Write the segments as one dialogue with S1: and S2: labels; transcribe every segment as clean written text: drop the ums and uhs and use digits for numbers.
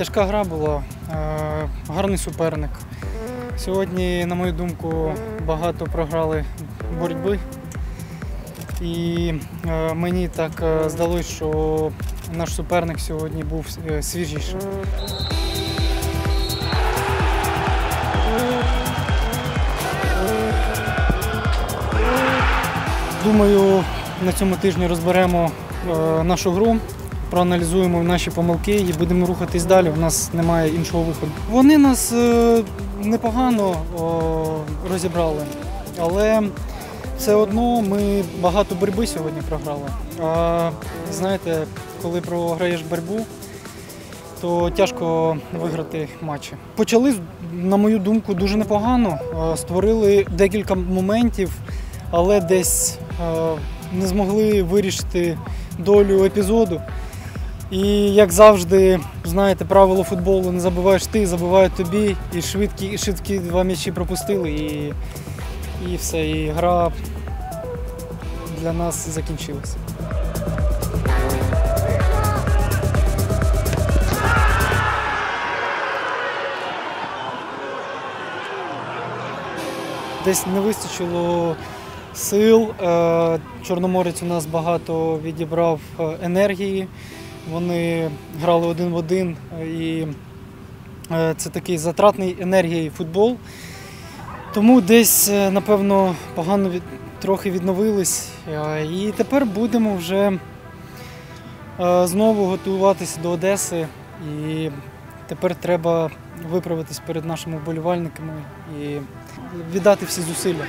S1: Тяжка гра була, гарний суперник. Сьогодні, на мою думку, багато програли боротьби. І мені так здалося, що наш суперник сьогодні був свіжіший. Думаю, на цьому тижні розберемо нашу гру, проаналізуємо наші помилки і будемо рухатись далі. У нас немає іншого виходу. Вони нас непогано розібрали, але все одно ми багато боротьби сьогодні програли. А знаєте, коли програєш боротьбу, то тяжко виграти матчі. Почали, на мою думку, дуже непогано. Створили декілька моментів, але десь не змогли вирішити долю епізоду. І, як завжди, знаєте, правило футболу: не забиваєш ти, забивають тобі. І швидкі два м'ячі пропустили, і все. І гра для нас закінчилася. Десь не вистачило сил. Чорноморець у нас багато відібрав енергії. Вони грали один в один, і це такий затратний енергією футбол. Тому десь, напевно, погано трохи відновились. І тепер будемо вже знову готуватися до Одеси. І тепер треба виправитись перед нашими вболівальниками і віддати всі зусилля.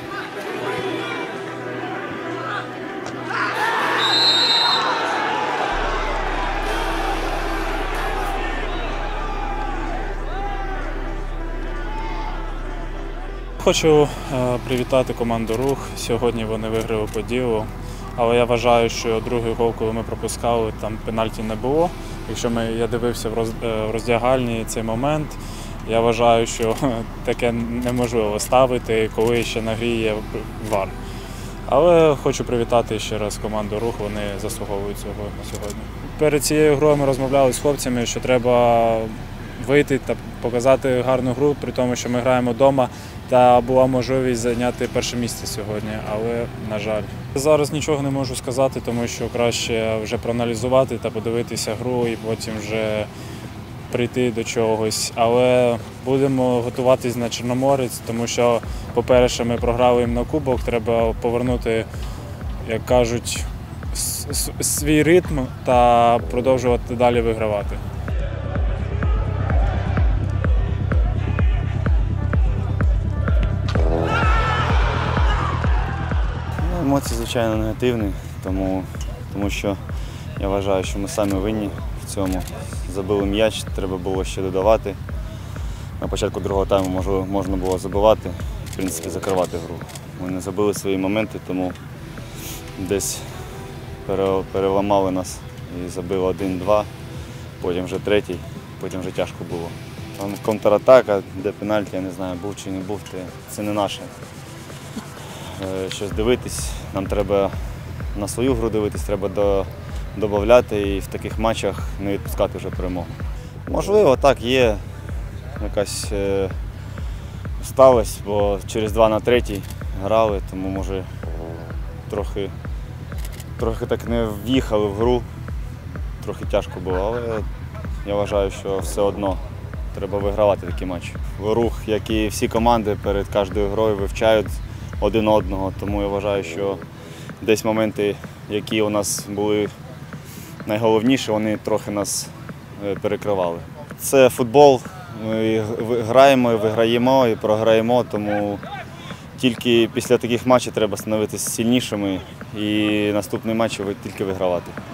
S2: Хочу привітати команду «Рух». Сьогодні вони виграли по ділу, але я вважаю, що другий гол, коли ми пропускали, там пенальті не було. Якщо я дивився в роздягальні цей момент, я вважаю, що таке неможливо ставити, коли ще на грі є ВАР. Але хочу привітати ще раз команду «Рух», вони заслуговують цього сьогодні. Перед цією грою ми розмовляли з хлопцями, що треба вийти та показати гарну гру, при тому, що ми граємо вдома, та була можливість зайняти перше місце сьогодні, але, на жаль. Зараз нічого не можу сказати, тому що краще вже проаналізувати та подивитися гру і потім вже прийти до чогось. Але будемо готуватись на Чорноморець, тому що, по-перше, ми програли їм на кубок, треба повернути, як кажуть, свій ритм та продовжувати далі вигравати.
S3: Емоції, звичайно, негативні, тому що я вважаю, що ми самі винні в цьому. Забили м'яч, треба було ще додавати. На початку другого тайму можна було забивати, в принципі, закривати гру. Ми не забили свої моменти, тому десь переламали нас і забили 1-2, потім вже третій, потім вже тяжко було. Там контратака, де пенальті, я не знаю, був чи не був, це не наше. Щось дивитись, нам треба на свою гру дивитись, треба додати і в таких матчах не відпускати вже перемогу. Можливо, так, є якась сталость, бо через 2-3 грали, тому може трохи так не в'їхали в гру, трохи тяжко було, але я вважаю, що все одно треба вигравати такі матчі. Рух, як і всі команди, перед кожною грою вивчають один одного, тому я вважаю, що десь моменти, які у нас були найголовніші, вони трохи нас перекривали. Це футбол, ми граємо, і виграємо, і програємо, тому тільки після таких матчів треба становитися сильнішими і наступний матч тільки вигравати.